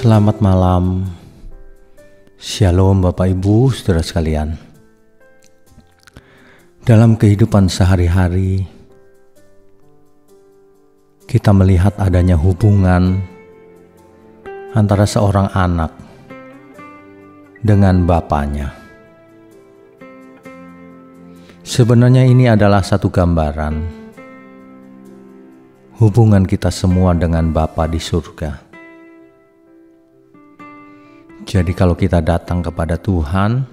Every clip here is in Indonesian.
Selamat malam, Shalom Bapak Ibu, saudara sekalian. Dalam kehidupan sehari-hari, kita melihat adanya hubungan antara seorang anak dengan bapaknya. Sebenarnya ini adalah satu gambaran hubungan kita semua dengan Bapa di surga. Jadi kalau kita datang kepada Tuhan,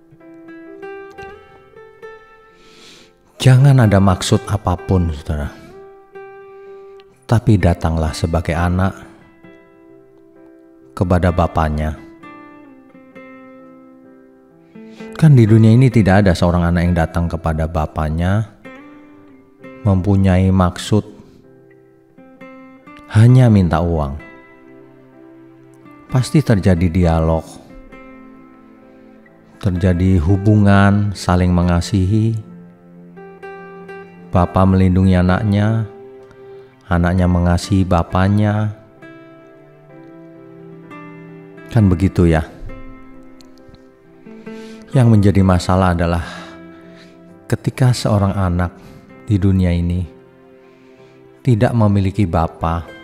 jangan ada maksud apapun, saudara. Tapi datanglah sebagai anak kepada Bapaknya. Kan di dunia ini tidak ada seorang anak yang datang kepada Bapaknya mempunyai maksud hanya minta uang. Pasti terjadi dialog, terjadi hubungan saling mengasihi. Bapa melindungi anaknya, anaknya mengasihi bapaknya. Kan begitu ya. Yang menjadi masalah adalah ketika seorang anak di dunia ini tidak memiliki bapa,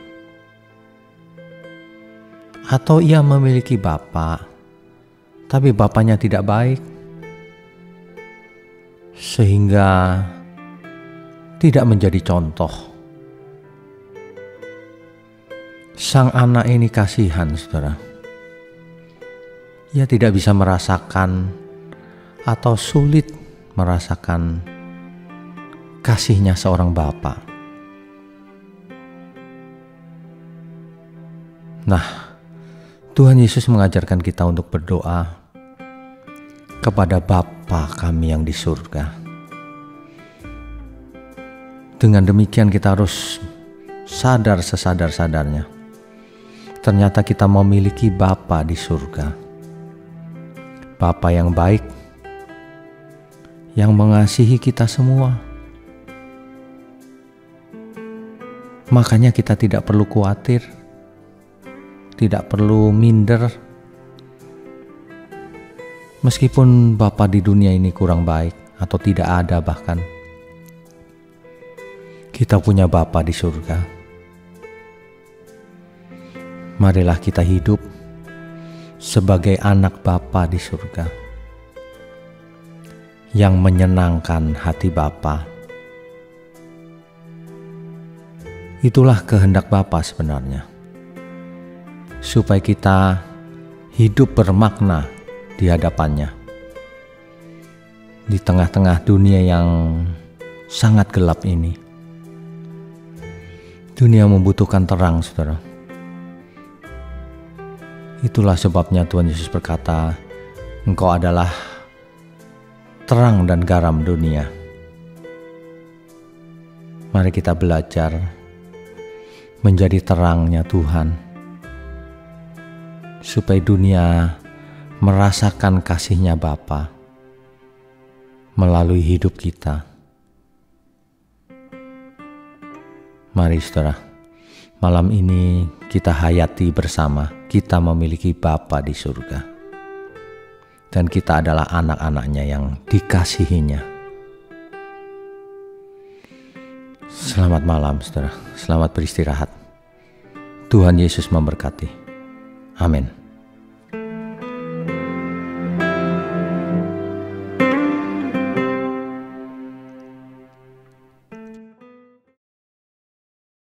atau ia memiliki bapa, tapi bapaknya tidak baik, sehingga tidak menjadi contoh. Sang anak ini kasihan, saudara. Ia tidak bisa merasakan atau sulit merasakan kasihnya seorang bapa. Nah, Tuhan Yesus mengajarkan kita untuk berdoa kepada Bapa kami yang di surga. Dengan demikian kita harus sadar sesadar-sadarnya. Ternyata kita memiliki Bapa di surga. Bapa yang baik, yang mengasihi kita semua. Makanya kita tidak perlu khawatir, tidak perlu minder. Meskipun Bapa di dunia ini kurang baik atau tidak ada bahkan, kita punya Bapa di surga. Marilah kita hidup sebagai anak Bapa di surga yang menyenangkan hati Bapa. Itulah kehendak Bapa sebenarnya, supaya kita hidup bermakna di hadapannya. Di tengah-tengah dunia yang sangat gelap ini. Dunia membutuhkan terang, saudara. Itulah sebabnya Tuhan Yesus berkata, Engkau adalah terang dan garam dunia. Mari kita belajar menjadi terangnya Tuhan, supaya dunia merasakan kasihnya Bapa melalui hidup kita. Mari saudara, malam ini kita hayati bersama, kita memiliki Bapa di surga. Dan kita adalah anak-anaknya yang dikasihinya. Selamat malam saudara, selamat beristirahat. Tuhan Yesus memberkati. Amin.